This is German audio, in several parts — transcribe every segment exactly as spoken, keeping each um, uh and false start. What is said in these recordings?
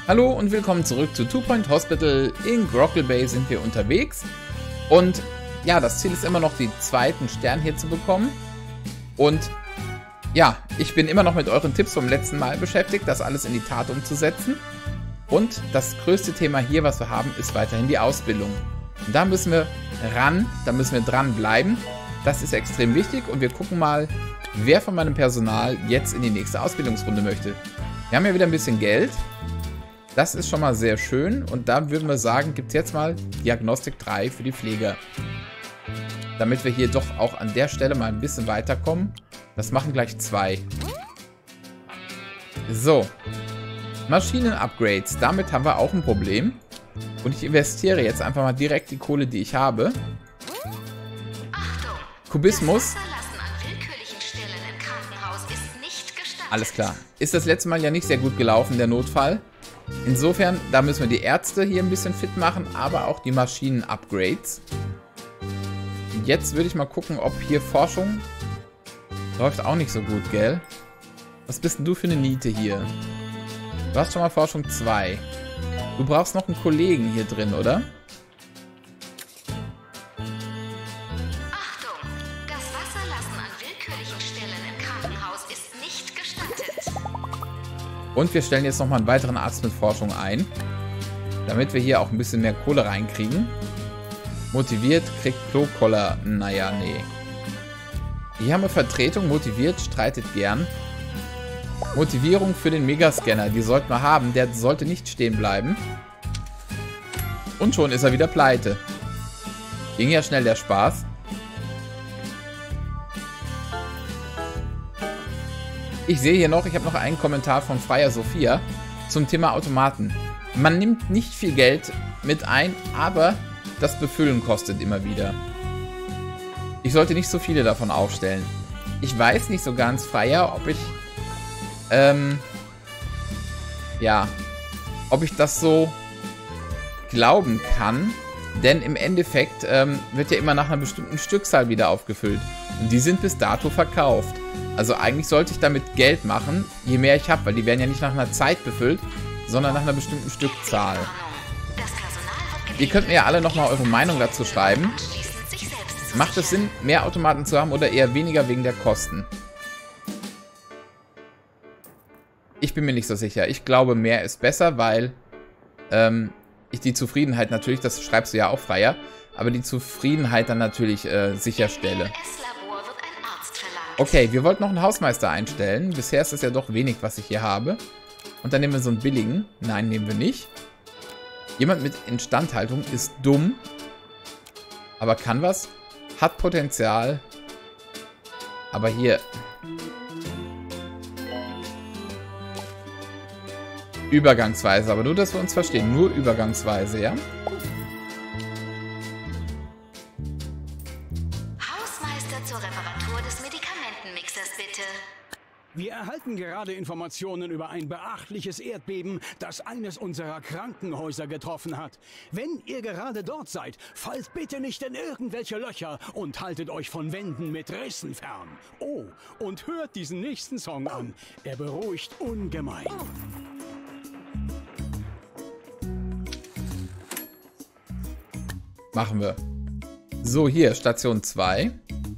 Hallo und willkommen zurück zu Two Point Hospital. In Grockle Bay sind wir unterwegs. Und ja, das Ziel ist immer noch, den zweiten Stern hier zu bekommen. Und ja, ich bin immer noch mit euren Tipps vom letzten Mal beschäftigt, das alles in die Tat umzusetzen. Und das größte Thema hier, was wir haben, ist weiterhin die Ausbildung. Und da müssen wir ran, da müssen wir dranbleiben. Das ist extrem wichtig und wir gucken mal, wer von meinem Personal jetzt in die nächste Ausbildungsrunde möchte. Wir haben ja wieder ein bisschen Geld. Das ist schon mal sehr schön und da würden wir sagen, gibt es jetzt mal Diagnostik drei für die Pfleger. Damit wir hier doch auch an der Stelle mal ein bisschen weiterkommen. Das machen gleich zwei. So. Maschinen-Upgrades. Damit haben wir auch ein Problem. Und ich investiere jetzt einfach mal direkt die Kohle, die ich habe. Kubismus. Alles klar. Ist das letzte Mal ja nicht sehr gut gelaufen, der Notfall. Insofern, da müssen wir die Ärzte hier ein bisschen fit machen, aber auch die Maschinen-Upgrades. Jetzt würde ich mal gucken, ob hier Forschung läuft auch nicht so gut, gell? Was bist denn du für eine Niete hier? Du hast schon mal Forschung zwei. Du brauchst noch einen Kollegen hier drin, oder? Achtung! Das Wasserlassen an willkürlichen Stellen im Krankenhaus ist nicht gestattet. Und wir stellen jetzt nochmal einen weiteren Arzt mit Forschung ein. Damit wir hier auch ein bisschen mehr Kohle reinkriegen. Motiviert, kriegt Klokoller. Naja, nee. Hier haben wir Vertretung. Motiviert, streitet gern. Motivierung für den Megascanner. Die sollten wir haben. Der sollte nicht stehen bleiben. Und schon ist er wieder pleite. Ging ja schnell der Spaß. Ich sehe hier noch, ich habe noch einen Kommentar von Freier Sophia zum Thema Automaten. Man nimmt nicht viel Geld mit ein, aber das Befüllen kostet immer wieder. Ich sollte nicht so viele davon aufstellen. Ich weiß nicht so ganz, Freier, ob ich ähm, ja, ob ich das so glauben kann, denn im Endeffekt ähm, wird ja immer nach einer bestimmten Stückzahl wieder aufgefüllt und die sind bis dato verkauft. Also eigentlich sollte ich damit Geld machen, je mehr ich habe, weil die werden ja nicht nach einer Zeit befüllt, sondern nach einer bestimmten Stückzahl. Ihr könnt mir ja alle nochmal eure Meinung dazu schreiben. Macht es Sinn, mehr Automaten zu haben oder eher weniger wegen der Kosten? Ich bin mir nicht so sicher. Ich glaube, mehr ist besser, weil ähm, ich die Zufriedenheit natürlich, das schreibst du ja auch, Freier, aber die Zufriedenheit dann natürlich äh, sicherstelle. Okay, wir wollten noch einen Hausmeister einstellen. Bisher ist es ja doch wenig, was ich hier habe. Und dann nehmen wir so einen billigen. Nein, nehmen wir nicht. Jemand mit Instandhaltung ist dumm, aber kann was. Hat Potenzial. Aber hier... Übergangsweise, aber nur, dass wir uns verstehen. Nur übergangsweise, ja? Hausmeister zur Reparatur des Medikamentenmixers, bitte. Wir erhalten gerade Informationen über ein beachtliches Erdbeben, das eines unserer Krankenhäuser getroffen hat. Wenn ihr gerade dort seid, fallt bitte nicht in irgendwelche Löcher und haltet euch von Wänden mit Rissen fern. Oh, und hört diesen nächsten Song an. Er beruhigt ungemein. Machen wir. So, hier, Station zwei.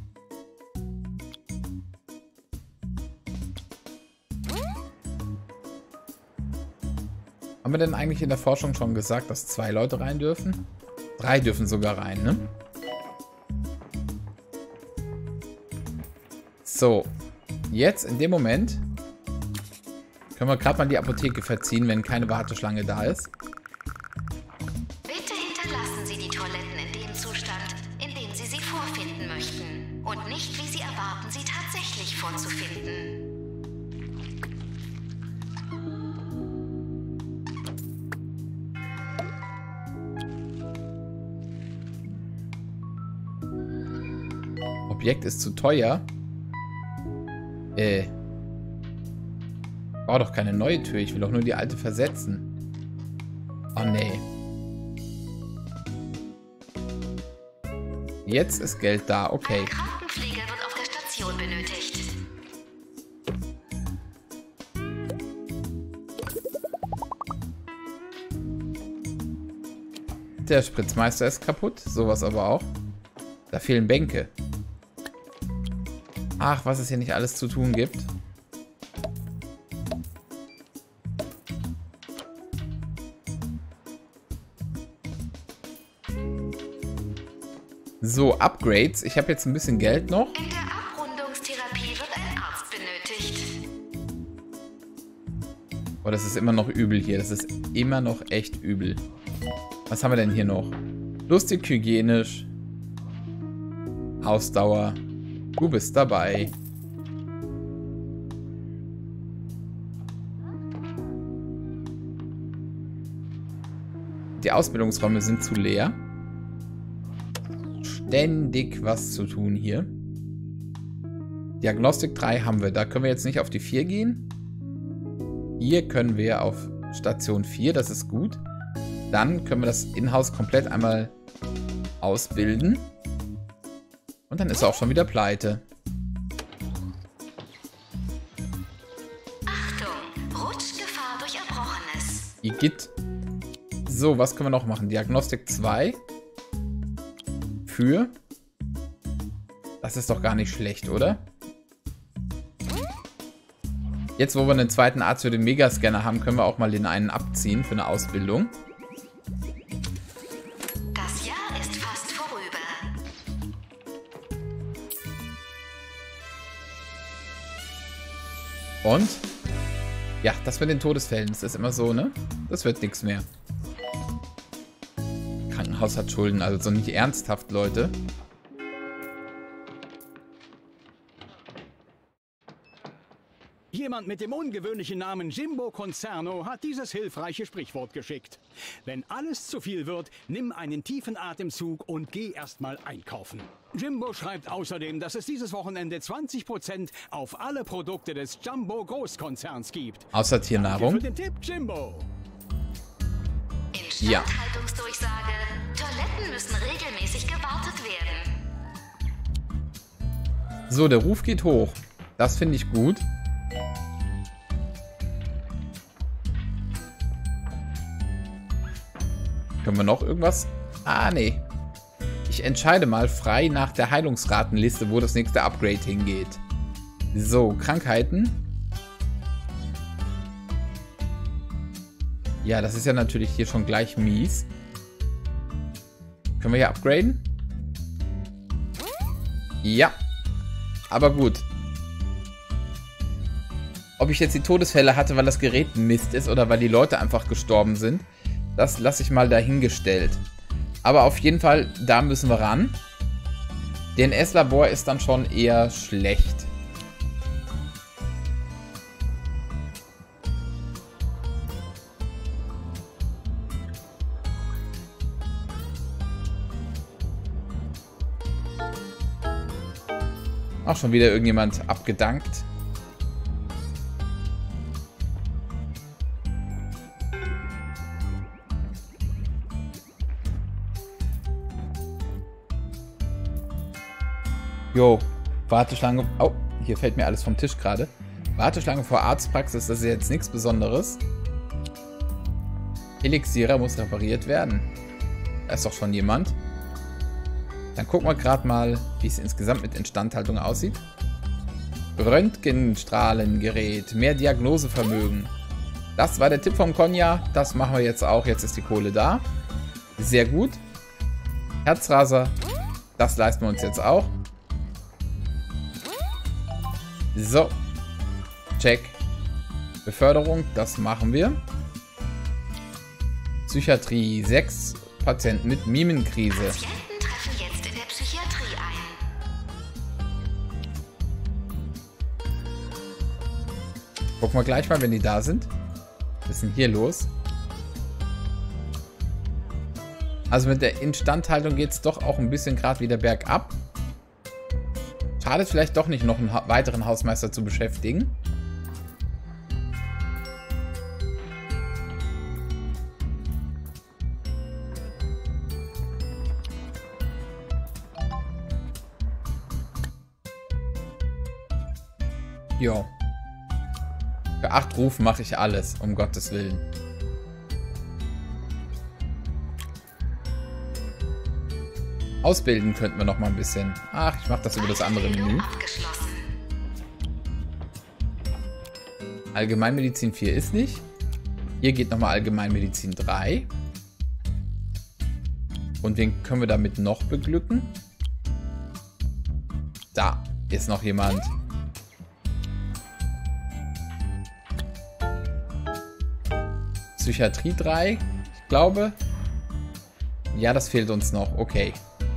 Haben wir denn eigentlich in der Forschung schon gesagt, dass zwei Leute rein dürfen? Drei dürfen sogar rein, ne? So. Jetzt, in dem Moment, können wir gerade mal die Apotheke verziehen, wenn keine Warteschlange da ist. Bitte hinterlassen Sie die Toiletten in dem Zustand, in dem Sie sie vorfinden möchten. Und nicht, wie Sie erwarten, sie tatsächlich vorzufinden. Objekt ist zu teuer. Äh. Bau doch keine neue Tür. Ich will doch nur die alte versetzen. Oh, nee. Jetzt ist Geld da. Okay. Ein Krankenpfleger wird auf der Station benötigt. der Spritzmeister ist kaputt. Sowas aber auch. Da fehlen Bänke. Ach, was es hier nicht alles zu tun gibt. So, Upgrades. Ich habe jetzt ein bisschen Geld noch. In der Abrundungstherapie wird ein Arzt benötigt. Oh, das ist immer noch übel hier. Das ist immer noch echt übel. Was haben wir denn hier noch? Lustig, hygienisch. Ausdauer. Du bist dabei. Die Ausbildungsräume sind zu leer. Ständig was zu tun hier. Diagnostik drei haben wir. Da können wir jetzt nicht auf die vier gehen. Hier können wir auf Station vier. Das ist gut. Dann können wir das Inhouse komplett einmal ausbilden. Und dann ist er auch schon wieder pleite. Achtung, Rutschgefahr durch Erbrochenes. Igitt. So, was können wir noch machen? Diagnostik zwei. Für. Das ist doch gar nicht schlecht, oder? Jetzt, wo wir einen zweiten Arzt für den Megascanner haben, können wir auch mal den einen abziehen für eine Ausbildung. Das Jahr ist fast vorüber. Und? Ja, das mit den Todesfällen, das ist immer so, ne? Das wird nichts mehr. Krankenhaus hat Schulden, also nicht ernsthaft, Leute. Jemand mit dem ungewöhnlichen Namen Jimbo Concerno hat dieses hilfreiche Sprichwort geschickt. Wenn alles zu viel wird, nimm einen tiefen Atemzug und geh erstmal einkaufen. Jimbo schreibt außerdem, dass es dieses Wochenende zwanzig Prozent auf alle Produkte des Jumbo Großkonzerns gibt. Außer Tiernahrung. Danke für den Tipp, Jimbo. Instandhaltungsdurchsage. Toiletten müssen regelmäßig gewartet werden. So, der Ruf geht hoch. Das finde ich gut. Können wir noch irgendwas? Ah, nee. Ich entscheide mal frei nach der Heilungsratenliste, wo das nächste Upgrade hingeht. So, Krankheiten. Ja, das ist ja natürlich hier schon gleich mies. Können wir hier upgraden? Ja. Aber gut. Ob ich jetzt die Todesfälle hatte, weil das Gerät Mist ist oder weil die Leute einfach gestorben sind, das lasse ich mal dahingestellt. Aber auf jeden Fall, da müssen wir ran. D N S-Labor ist dann schon eher schlecht. Auch schon wieder irgendjemand abgedankt. Jo, Warteschlange. Oh, hier fällt mir alles vom Tisch gerade. Warteschlange vor Arztpraxis, das ist jetzt nichts Besonderes. Elixierer muss repariert werden. Da ist doch schon jemand. Dann gucken wir gerade mal, wie es insgesamt mit Instandhaltung aussieht. Röntgenstrahlengerät, mehr Diagnosevermögen. Das war der Tipp vom Konja. Das machen wir jetzt auch. Jetzt ist die Kohle da. Sehr gut. Herzraser. Das leisten wir uns jetzt auch. So. Check. Beförderung, das machen wir. Psychiatrie, sechs Patienten mit Mimenkrise. Patienten treffen jetzt in der Psychiatrie ein. Gucken wir gleich mal, wenn die da sind. Was ist denn hier los? Also mit der Instandhaltung geht es doch auch ein bisschen gerade wieder bergab. Schadet vielleicht doch nicht, noch einen ha- weiteren Hausmeister zu beschäftigen. Jo. Für acht Rufen mache ich alles, um Gottes Willen. Ausbilden könnten wir noch mal ein bisschen. Ach, ich mache das über das andere Menü. Allgemeinmedizin vier ist nicht. Hier geht nochmal Allgemeinmedizin drei. Und wen können wir damit noch beglücken? Da ist noch jemand. Psychiatrie drei. Ich glaube. Ja, das fehlt uns noch. Okay.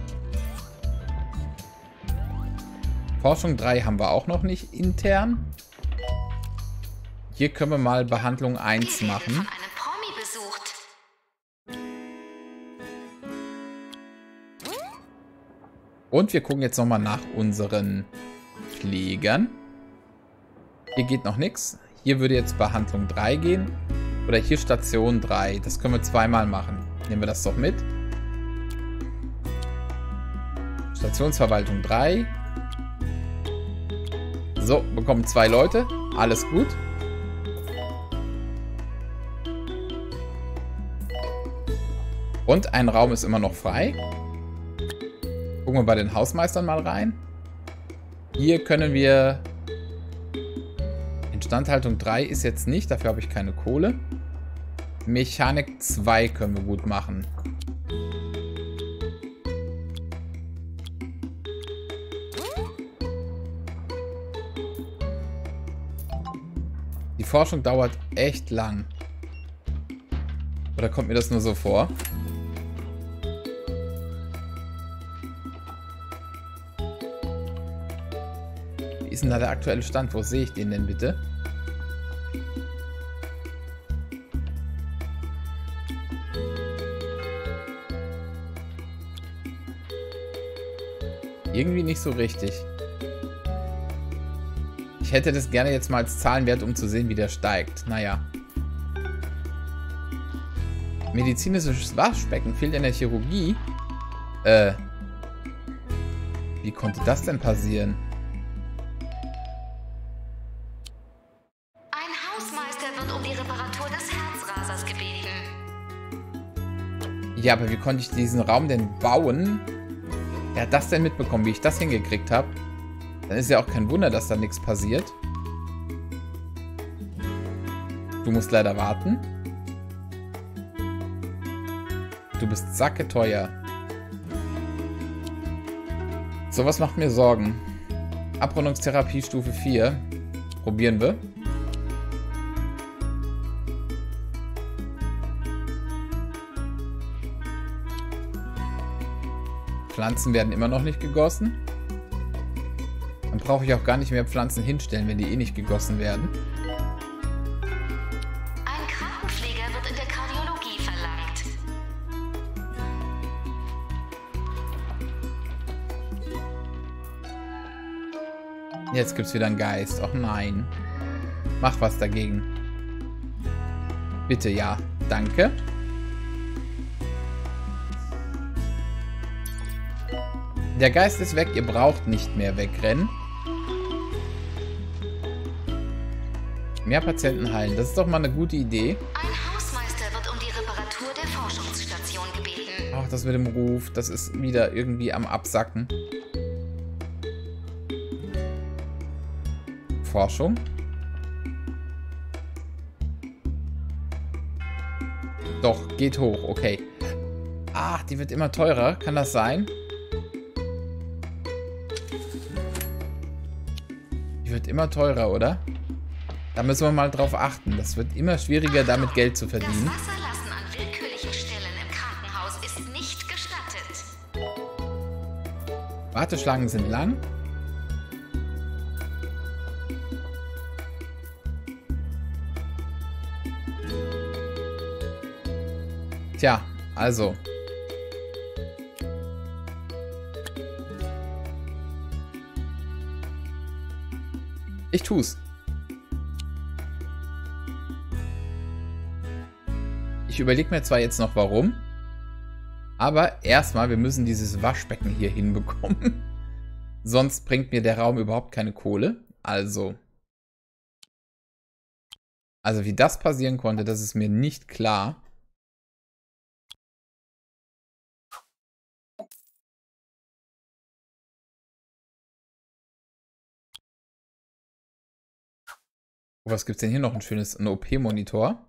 Forschung drei haben wir auch noch nicht intern. Hier können wir mal Behandlung eins machen. Und wir gucken jetzt nochmal nach unseren Pflegern. Hier geht noch nichts. Hier würde jetzt Behandlung drei gehen. Oder hier Station drei. Das können wir zweimal machen. Nehmen wir das doch mit. Stationsverwaltung drei. So, bekommen zwei Leute. Alles gut. Und ein Raum ist immer noch frei. Gucken wir bei den Hausmeistern mal rein. Hier können wir... Instandhaltung drei ist jetzt nicht. Dafür habe ich keine Kohle. Mechanik zwei können wir gut machen. Die Forschung dauert echt lang. Oder kommt mir das nur so vor? Wie ist denn da der aktuelle Stand? Wo sehe ich den denn bitte? Irgendwie nicht so richtig. Ich hätte das gerne jetzt mal als Zahlenwert, um zu sehen, wie der steigt. Naja. Medizinisches Waschbecken fehlt in der Chirurgie. Äh. Wie konnte das denn passieren? Ein Hausmeister wird um die Reparatur des Herzrasers gebeten. Ja, aber wie konnte ich diesen Raum denn bauen? Wer hat das denn mitbekommen, wie ich das hingekriegt habe? Dann ist ja auch kein Wunder, dass da nichts passiert. Du musst leider warten. Du bist sacketeuer. Sowas macht mir Sorgen. Abrundungstherapie Stufe vier. Probieren wir. Pflanzen werden immer noch nicht gegossen. Dann brauche ich auch gar nicht mehr Pflanzen hinstellen, wenn die eh nicht gegossen werden. Ein Krankenpfleger wird in der Kardiologie verlangt. Jetzt gibt es wieder einen Geist. Och nein. Mach was dagegen. Bitte, ja. Danke. Der Geist ist weg. Ihr braucht nicht mehr wegrennen. Mehr Patienten heilen. Das ist doch mal eine gute Idee. Ein Hausmeister wird um die Reparatur der Forschungsstation gebeten. Ach, das mit dem Ruf. Das ist wieder irgendwie am Absacken. Forschung. Doch, geht hoch. Okay. Ach, die wird immer teurer. Kann das sein? Die wird immer teurer, oder? Da müssen wir mal drauf achten. Das wird immer schwieriger, damit Geld zu verdienen. Das Wasserlassen an willkürlichen Stellen im Krankenhaus ist nicht gestattet. Warteschlangen sind lang. Tja, also. Ich tu's. Ich überlege mir zwar jetzt noch warum, aber erstmal, wir müssen dieses Waschbecken hier hinbekommen. Sonst bringt mir der Raum überhaupt keine Kohle. Also. Also wie das passieren konnte, das ist mir nicht klar. Oh, was gibt's denn hier noch ein schönes, ein O P-Monitor?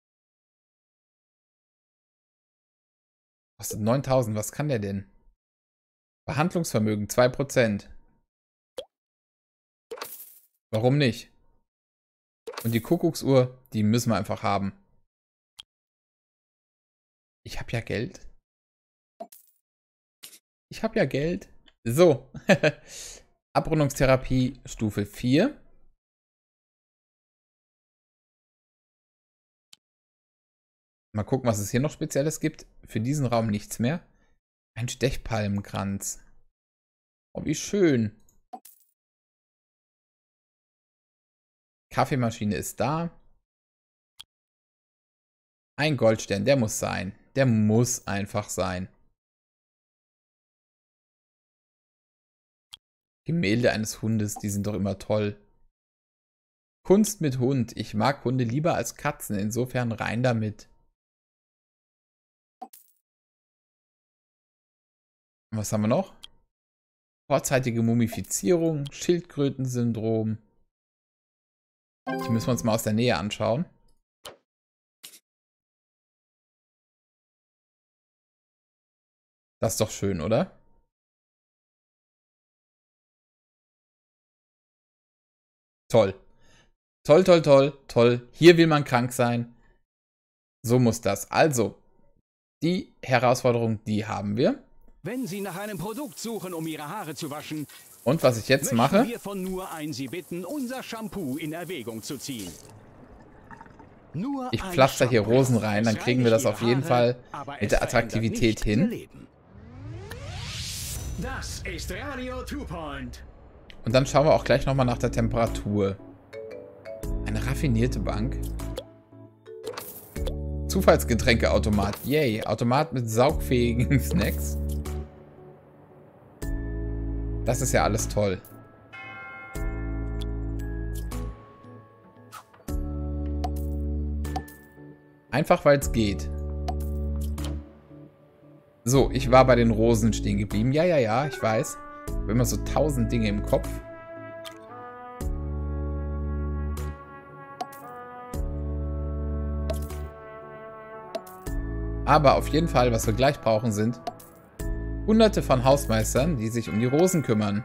Kostet neuntausend, was kann der denn? Behandlungsvermögen zwei Prozent. Warum nicht? Und die Kuckucksuhr, die müssen wir einfach haben. Ich habe ja Geld. Ich habe ja Geld. So. Abrundungstherapie Stufe vier. Mal gucken, was es hier noch Spezielles gibt. Für diesen Raum nichts mehr. Ein Stechpalmenkranz. Oh, wie schön. Kaffeemaschine ist da. Ein Goldstern, der muss sein. Der muss einfach sein. Gemälde eines Hundes, die sind doch immer toll. Kunst mit Hund. Ich mag Hunde lieber als Katzen, insofern rein damit. Was haben wir noch? Vorzeitige Mumifizierung, Schildkrötensyndrom. Die müssen wir uns mal aus der Nähe anschauen. Das ist doch schön, oder? Toll. Toll, toll, toll, toll. Hier will man krank sein. So muss das. Also, die Herausforderung, die haben wir. Wenn Sie nach einem Produkt suchen, um Ihre Haare zu waschen, und was ich jetzt möchten mache, wir von nur ein Sie bitten, unser Shampoo in Erwägung zu ziehen. Nur ich ein pflaster hier Shampoo. Rosen rein, dann Es kriegen wir das reinigt auf jeden Ihre Fall Haare, aber mit es der verändert Attraktivität nicht Ihr hin. Leben. Das ist Radio Two Point. Und dann schauen wir auch gleich nochmal nach der Temperatur. Eine raffinierte Bank. Zufallsgetränkeautomat. Yay. Automat mit saugfähigen Snacks. Das ist ja alles toll. Einfach weil es geht. So, ich war bei den Rosen stehen geblieben. Ja, ja, ja, ich weiß. Ich habe immer so tausend Dinge im Kopf. Aber auf jeden Fall, was wir gleich brauchen, sind Hunderte von Hausmeistern, die sich um die Rosen kümmern.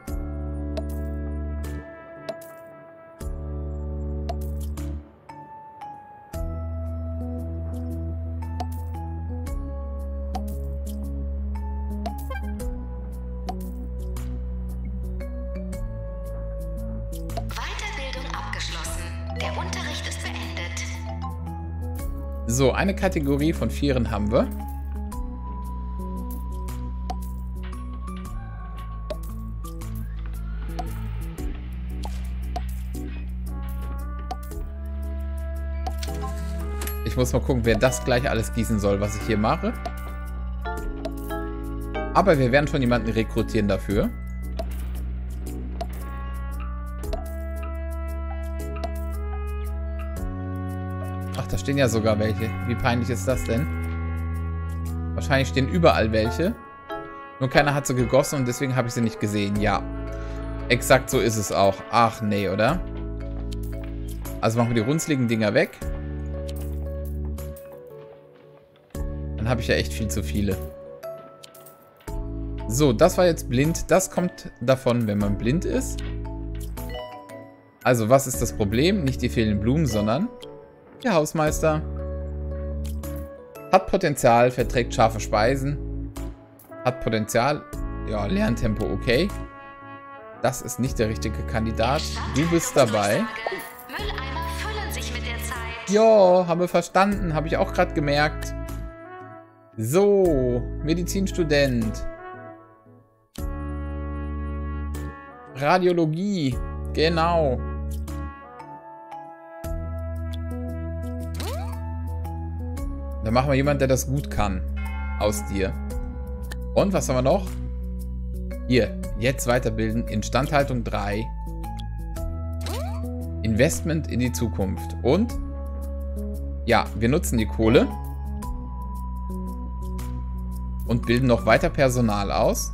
Weiterbildung abgeschlossen. Der Unterricht ist beendet. So, eine Kategorie von Vieren haben wir. Ich muss mal gucken, wer das gleich alles gießen soll, was ich hier mache. Aber wir werden schon jemanden rekrutieren dafür. Ach, da stehen ja sogar welche. Wie peinlich ist das denn? Wahrscheinlich stehen überall welche. Nur keiner hat sie gegossen und deswegen habe ich sie nicht gesehen. Ja, exakt so ist es auch. Ach nee, oder? Also machen wir die runzligen Dinger weg. Dann habe ich ja echt viel zu viele. So, das war jetzt blind. Das kommt davon, wenn man blind ist. Also, was ist das Problem? Nicht die fehlenden Blumen, sondern der Hausmeister. Hat Potenzial, verträgt scharfe Speisen. Hat Potenzial. Ja, Lerntempo okay. Das ist nicht der richtige Kandidat. Du bist dabei. Mülleimer füllen sich mit der Zeit. Jo, haben wir verstanden. Habe ich auch gerade gemerkt. So, Medizinstudent. Radiologie. Genau. Dann machen wir jemanden, der das gut kann. Aus dir. Und was haben wir noch? Hier, jetzt weiterbilden. Instandhaltung drei. Investment in die Zukunft. Und? Ja, wir nutzen die Kohle. Und bilden noch weiter Personal aus.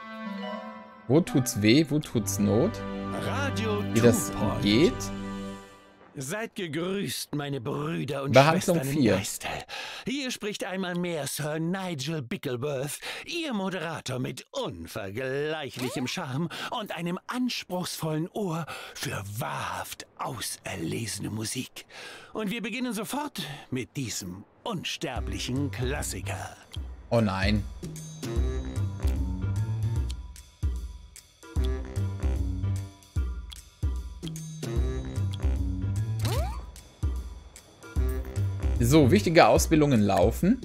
Wo tut's weh? Wo tut's Not? Radio Wie das Two Point. geht. Seid gegrüßt, meine Brüder und Behandlung Schwestern im vier. Geiste. Hier spricht einmal mehr Sir Nigel Bickleworth, Ihr Moderator mit unvergleichlichem Charme und einem anspruchsvollen Ohr für wahrhaft auserlesene Musik. Und wir beginnen sofort mit diesem unsterblichen Klassiker. Oh nein. So, wichtige Ausbildungen laufen.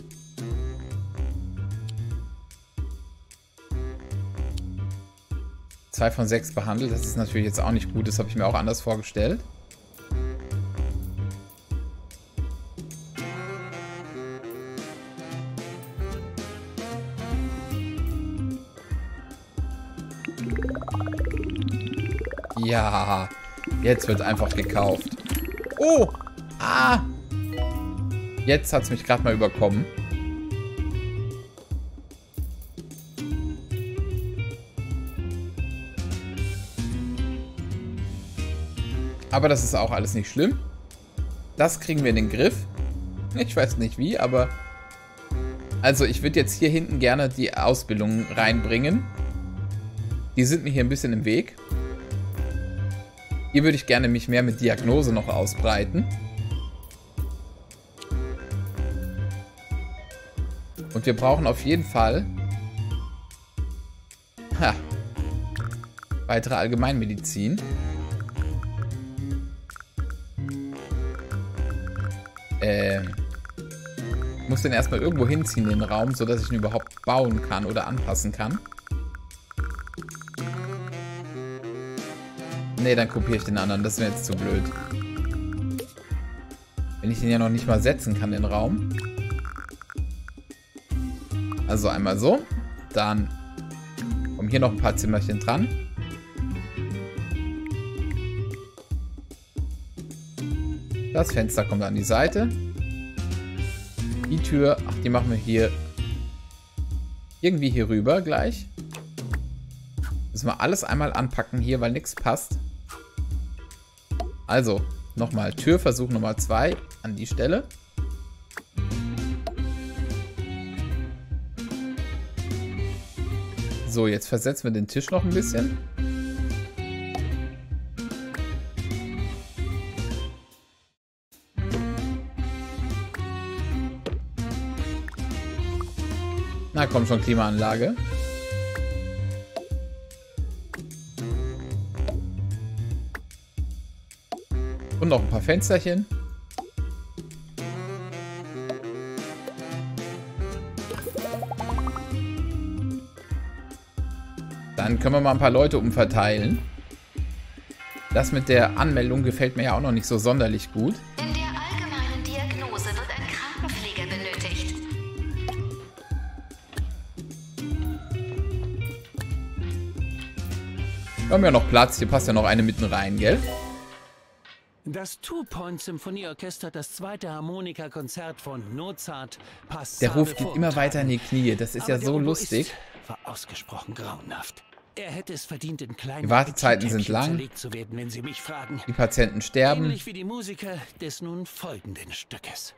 Zwei von sechs behandelt. Das ist natürlich jetzt auch nicht gut. Das habe ich mir auch anders vorgestellt. Ja, jetzt wird einfach gekauft. Oh! Ah! Jetzt hat es mich gerade mal überkommen. Aber das ist auch alles nicht schlimm. Das kriegen wir in den Griff. Ich weiß nicht wie, aber... Also ich würde jetzt hier hinten gerne die Ausbildung reinbringen. Die sind mir hier ein bisschen im Weg. Hier würde ich gerne mich mehr mit Diagnose noch ausbreiten. Und wir brauchen auf jeden Fall ha, weitere Allgemeinmedizin. Ähm, ich muss den erstmal irgendwo hinziehen, den Raum, sodass ich ihn überhaupt bauen kann oder anpassen kann. Ne, dann kopiere ich den anderen. Das wäre jetzt zu blöd. Wenn ich den ja noch nicht mal setzen kann, den Raum. Also einmal so. Dann kommen hier noch ein paar Zimmerchen dran. Das Fenster kommt an die Seite. Die Tür, ach, die machen wir hier irgendwie hier rüber gleich. Müssen wir alles einmal anpacken hier, weil nichts passt. Also, nochmal Türversuch Nummer zwei an die Stelle. So, jetzt versetzen wir den Tisch noch ein bisschen. Na komm schon, Klimaanlage. Und noch ein paar Fensterchen. Dann können wir mal ein paar Leute umverteilen. Das mit der Anmeldung gefällt mir ja auch noch nicht so sonderlich gut. In der allgemeinen Diagnose wird ein Krankenpfleger benötigt. Wir haben ja noch Platz. Hier passt ja noch eine mitten rein, gell? Das Two-Point-Symphonieorchester, das zweite Harmonikakonzert von Mozart, passt. Der Ruf geht immer weiter in die Knie. Das ist ja so lustig. War ausgesprochen grauenhaft. Er hätte es verdient, in kleinen Die Wartezeiten sind lang. zerlegt zu werden, wenn Sie mich fragen. Die Patienten sterben. Ähnlich wie die Musiker des nun folgenden Stückes.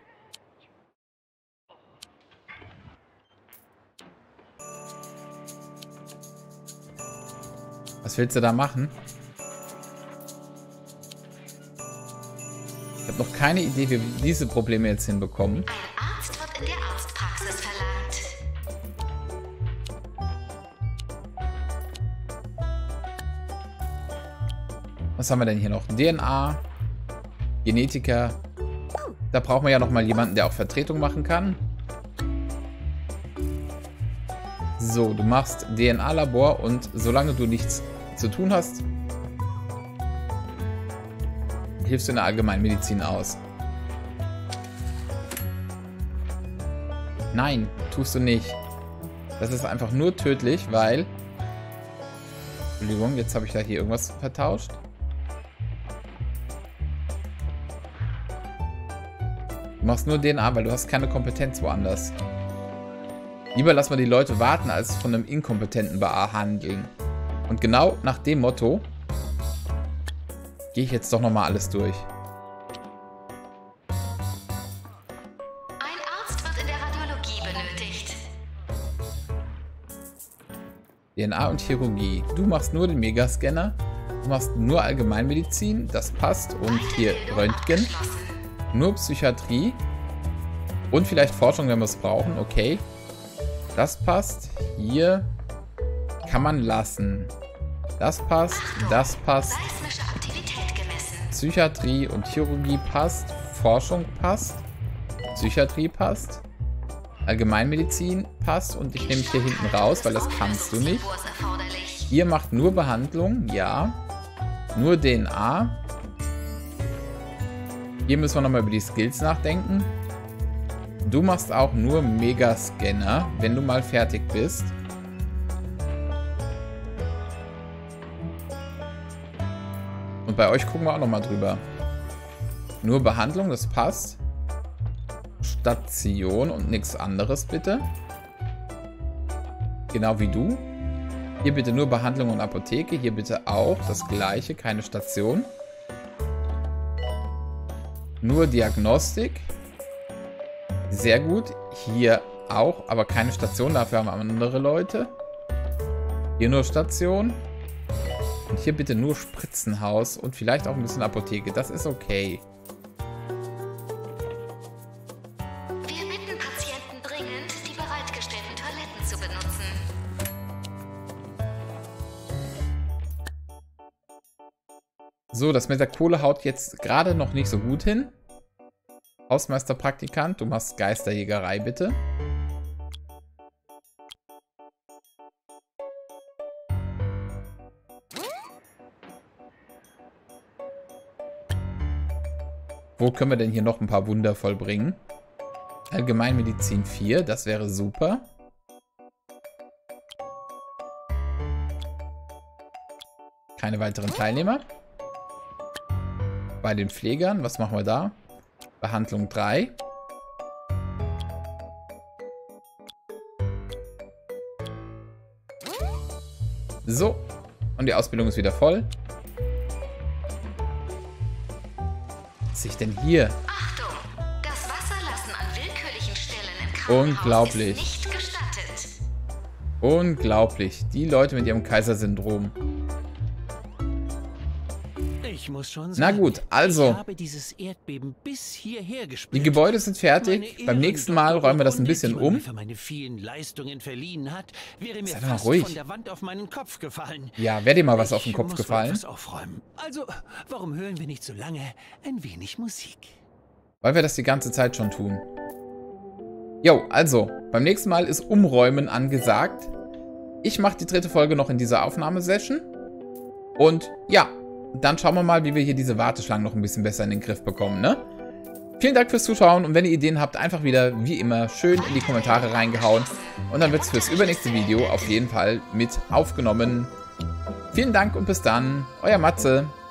Was willst du da machen? Ich habe noch keine Idee, wie wir diese Probleme jetzt hinbekommen. Ein Arzt wird in der Arztpraxis verlangt. Was haben wir denn hier noch? D N A, Genetiker. Da brauchen wir ja noch mal jemanden, der auch Vertretung machen kann. So, du machst D N A-Labor und solange du nichts zu tun hast, hilfst du in der Allgemeinmedizin aus. Nein, tust du nicht. Das ist einfach nur tödlich, weil... Entschuldigung, jetzt habe ich da hier irgendwas vertauscht. Du machst nur D N A, weil du hast keine Kompetenz woanders. Lieber lassen wir die Leute warten, als von einem Inkompetenten behandeln. Und genau nach dem Motto gehe ich jetzt doch nochmal alles durch. benötigt. D N A und Chirurgie. Du machst nur den Megascanner. Du machst nur Allgemeinmedizin. Das passt. Und hier Röntgen. Nur Psychiatrie. Und vielleicht Forschung, wenn wir es brauchen. Okay. Das passt. Hier kann man lassen. Das passt. Das passt. Seismische Aktivität gemessen. Psychiatrie und Chirurgie passt. Forschung passt. Psychiatrie passt. Allgemeinmedizin passt. Und ich nehme mich hier hinten raus, weil das kannst du nicht. Ihr macht nur Behandlung. Ja. Nur D N A. Hier müssen wir nochmal über die Skills nachdenken. Du machst auch nur Megascanner, wenn du mal fertig bist. Und bei euch gucken wir auch nochmal drüber. Nur Behandlung, das passt. Station und nichts anderes, bitte. Genau wie du. Hier bitte nur Behandlung und Apotheke. Hier bitte auch das gleiche, keine Station. Nur Diagnostik. Sehr gut. Hier auch, aber keine Station. Dafür haben wir andere Leute. Hier nur Station. Und hier bitte nur Spritzenhaus und vielleicht auch ein bisschen Apotheke. Das ist okay. Wir bitten Patienten dringend, die bereitgestellten Toiletten zu benutzen. So, das mit der Kohle haut jetzt gerade noch nicht so gut hin. Hausmeisterpraktikant, du machst Geisterjägerei, bitte. Wo können wir denn hier noch ein paar Wunder vollbringen? Allgemeinmedizin vier, das wäre super. Keine weiteren Teilnehmer. Bei den Pflegern, was machen wir da? Behandlung drei. So. Und die Ausbildung ist wieder voll. Was sehe ich denn hier? Achtung! Das Wasserlassen an willkürlichen Stellen im Krankenhaus Unglaublich. ist nicht gestattet. Unglaublich. Die Leute mit ihrem Kaisersyndrom. Ich muss schon Na sagen, gut, also. ich habe dieses Erdbeben bis hierher gespürt. Die Gebäude sind fertig. Meine Beim nächsten Mal Ehrendoktor räumen wir das ein Urkunde, bisschen die man mir um. für meine vielen Leistungen verliehen hat, wäre mir Sei doch mal fast ruhig. von der Wand auf meinen Kopf gefallen. Ja, wäre dir mal was Ich auf den Kopf muss gefallen? was aufräumen. Also, warum hören wir nicht so lange ein wenig Musik? Weil wir das die ganze Zeit schon tun. Jo, also, beim nächsten Mal ist Umräumen angesagt. Ich mache die dritte Folge noch in dieser Aufnahmesession. Und ja, dann schauen wir mal, wie wir hier diese Warteschlangen noch ein bisschen besser in den Griff bekommen, ne? Vielen Dank fürs Zuschauen und wenn ihr Ideen habt, einfach wieder, wie immer, schön in die Kommentare reingehauen. Und dann wird es fürs übernächste Video auf jeden Fall mit aufgenommen. Vielen Dank und bis dann, euer Matze.